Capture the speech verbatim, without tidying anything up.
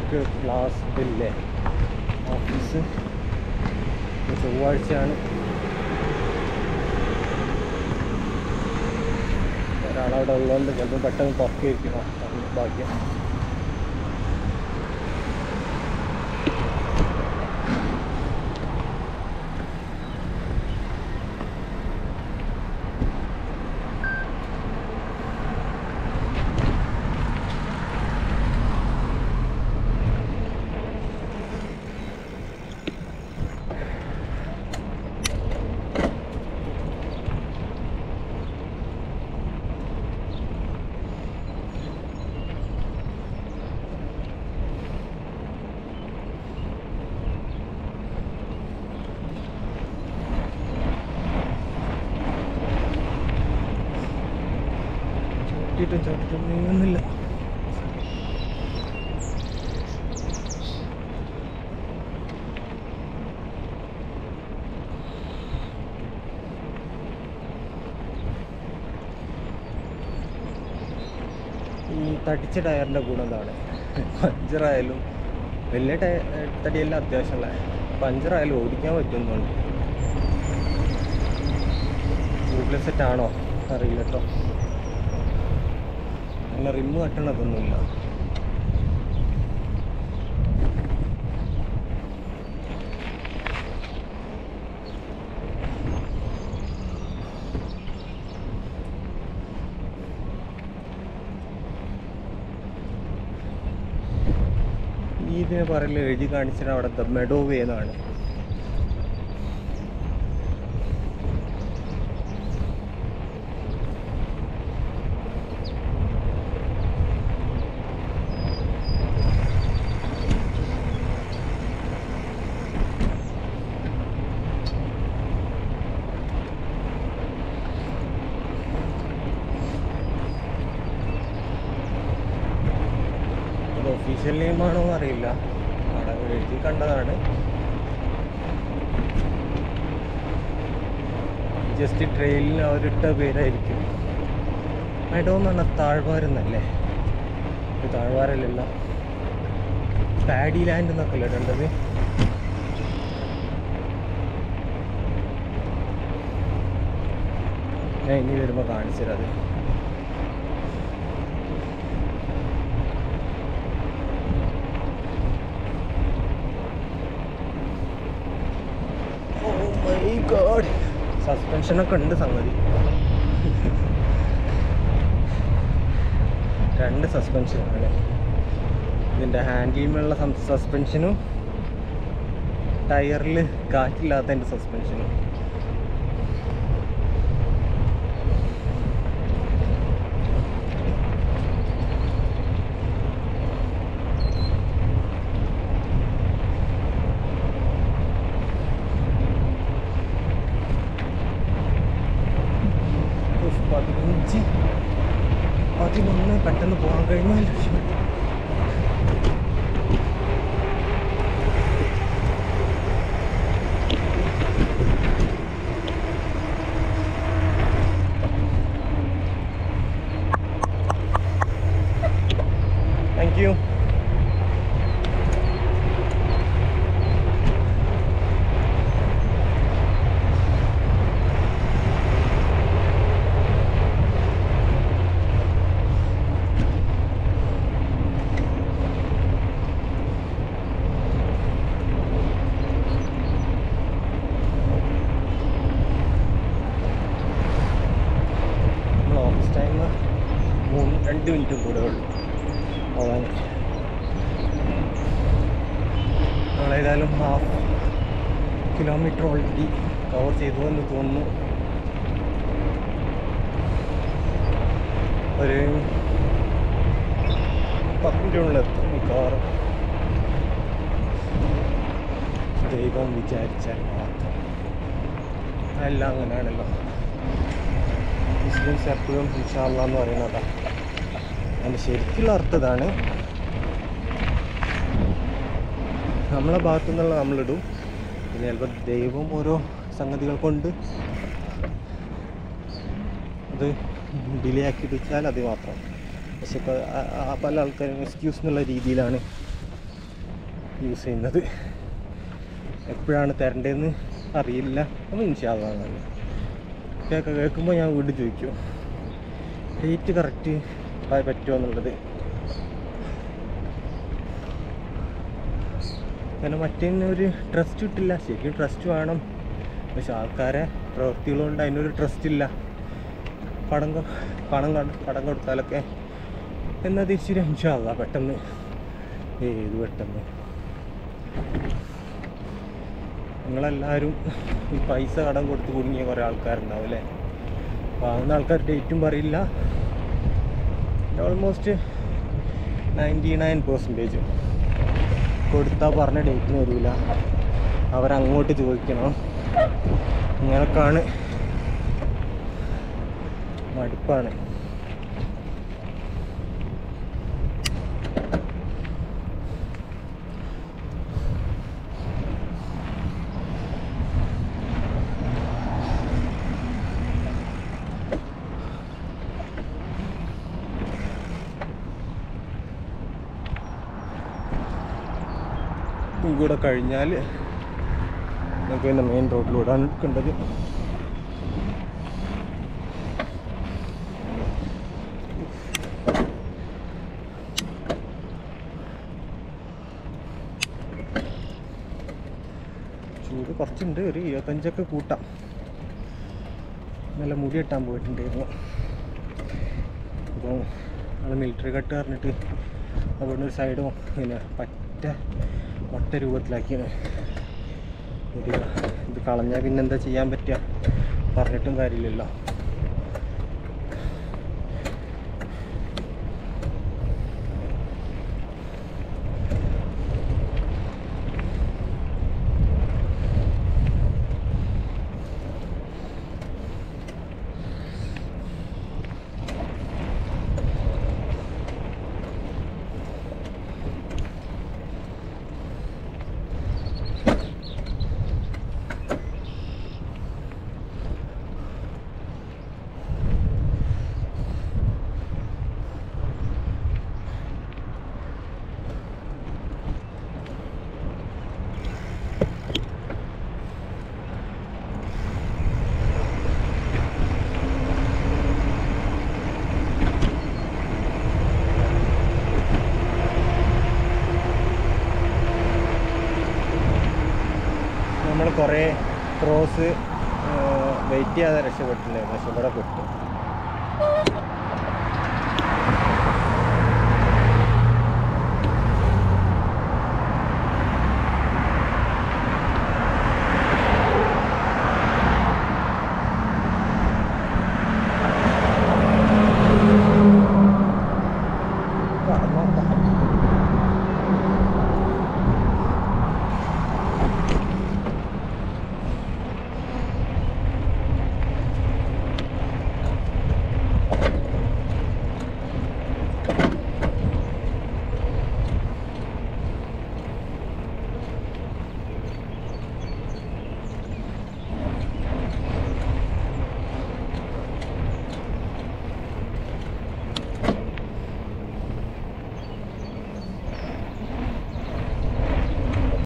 നമുക്ക് ക്ലാസ് ഇല്ലേ ഓഫീസ് ചൊവ്വാഴ്ചയാണ്. ഒരാളവിടെ ഉള്ളതുകൊണ്ട് ചിലപ്പോൾ പെട്ടെന്ന് തുറക്കിയിരിക്കണം ഭാഗ്യം. ചവിട്ടിയിട്ടും ചവിട്ടിട്ടും നീങ്ങുന്നില്ല. ഈ തടിച്ച ടയറിൻ്റെ ഗുണം എന്താണ്? പഞ്ചറായാലും വലിയ ടയ തടിയെല്ലാം അത്യാവശ്യമുള്ള പഞ്ചറായാലും ഓടിക്കാൻ പറ്റുന്നുണ്ട്. ട്യൂബ്ലെസ് സെറ്റാണോ അറിയില്ല കേട്ടോ. അങ്ങനെ റിമ്മ് കട്ടണതൊന്നുമില്ല. ഇതിനെ പറയല് എഴുതി കാണിച്ചിട്ട് അവിടുത്തെ മെഡോവേ എന്നാണ്. ഒഫീഷ്യൽ നെയിമാണോ അറിയില്ല, അവിടെ എഴുതി കണ്ടതാണ്. ജസ്റ്റ് ട്രെയിലിന് അവരിട്ട പേരായിരിക്കും. മെഡോ എന്ന് പറഞ്ഞാൽ താഴ്വാരെന്നല്ലേ? ഇത് താഴ്വാരല്ലല്ലോ, പാഡി ലാൻഡ് എന്നൊക്കെ അല്ലേ ഇടേണ്ടത്. ഞാൻ ഇനി വരുമ്പോൾ കാണിച്ചു തരാം അത്. സസ്പെൻഷനൊക്കെ ഉണ്ട് സംഗതി. രണ്ട് സസ്പെൻഷനാണ് ഇതിൻ്റെ. ഹാൻഡിലുമുള്ള സസ്പെൻഷനും ടയറിൽ കാറ്റില്ലാത്തതിൻ്റെ സസ്പെൻഷനും. പതിനഞ്ച് പതിനൊന്ന് പെട്ടെന്ന് പോകാൻ കഴിഞ്ഞാൽ താങ്ക് യു. രണ്ട് മിനിറ്റും കൂടെ ഉള്ളു പോകാൻ. നമ്മളേതായാലും ഹാഫ് കിലോമീറ്റർ ഓൾറെഡി കവർ ചെയ്തു എന്ന് തോന്നുന്നു. ഒരു പത്ത് മിനിറ്റിനുള്ളിലെത്തും മിക്കവാറും, ദൈവം വിചാരിച്ചാൽ മാത്രം. എല്ലാം അങ്ങനെയാണല്ലോ. മുസ്ലിംസ് എപ്പോഴും ഇൻഷാ അല്ലാഹ് എന്ന് പറയുന്നതാണ്. അതിൻ്റെ ശരിക്കുള്ള അർത്ഥം ഇതാണ്. നമ്മളെ ഭാഗത്തു നിന്നുള്ള നമ്മളിടും, പിന്നെ ചിലപ്പോൾ ദൈവം ഓരോ സംഗതികൾ കൊണ്ട് അത് ഡിലേ ആക്കി വെച്ചാൽ അത് മാത്രം. പക്ഷെ ഇപ്പോൾ പല ആൾക്കാരും എക്സ്ക്യൂസ് എന്നുള്ള രീതിയിലാണ് യൂസ് ചെയ്യുന്നത്. എപ്പോഴാണ് തരേണ്ടതെന്ന് അറിയില്ല. അപ്പോൾ ഇൻഷാ അല്ലാഹ് എന്നാണ് കേൾക്കുക. കേൾക്കുമ്പോൾ ഞാൻ വീണ്ടും ചോദിക്കും ഡേറ്റ് കറക്റ്റ് പറ്റുമോ എന്നുള്ളത്. കാരണം മറ്റേതിനൊരു ട്രസ്റ്റ് കിട്ടില്ല. ശരിക്കും ട്രസ്റ്റ് വേണം, പക്ഷെ ആൾക്കാരെ പ്രവൃത്തികളുകൊണ്ട് അതിനൊരു ട്രസ്റ്റ് ഇല്ല. പണം പണം പണം കൊടുത്താലൊക്കെ എന്നാൽ തിരിച്ചു ഇൻഷാ അല്ലാഹ് പെട്ടെന്ന് ഏത് പെട്ടെന്ന്. നിങ്ങളെല്ലാവരും ഈ പൈസ കടം കൊടുത്ത് കുടുങ്ങിയ കുറേ ആൾക്കാരുണ്ടാവും അല്ലേ. വാങ്ങുന്ന ആൾക്കാർ ഡേറ്റും പറയില്ല. ഓൾമോസ്റ്റ് നയൻറ്റി നയൻ പെർസെൻറ്റേജ് കൊടുത്താൽ പറഞ്ഞ ഡേറ്റിന് വരില്ല, അവരങ്ങോട്ട് ചോദിക്കണം. ഇങ്ങനൊക്കെയാണ്, മടുപ്പാണ്. കൂടെ കഴിഞ്ഞാൽ നമുക്ക് പിന്നെ മെയിൻ റോഡിലൂടെയാണ് എടുക്കേണ്ടത്. ചൂട് കുറച്ചുണ്ട്, ഒരു ഇരുപത്തഞ്ചൊക്കെ കൂട്ടാം. നല്ല മുടി കെട്ടാൻ പോയിട്ടുണ്ടായിരുന്നു. അപ്പോൾ അത് മിലിറ്ററി കട്ട് പറഞ്ഞിട്ട് അവിടെ ഒരു സൈഡും പിന്നെ പറ്റ ഒറ്റ രൂപത്തിലാക്കിയാണ്. ഒരു ഇത് കളഞ്ഞാൽ പിന്നെന്താ ചെയ്യാൻ പറ്റുക, പറഞ്ഞിട്ടും കാര്യമില്ലല്ലോ. നമ്മൾ കുറേ ക്രോസ് വെയിറ്റ് ചെയ്യാതെ രക്ഷപ്പെട്ടിട്ടുണ്ടായിരുന്നു, പക്ഷെ ഇവിടെ പെട്ടു.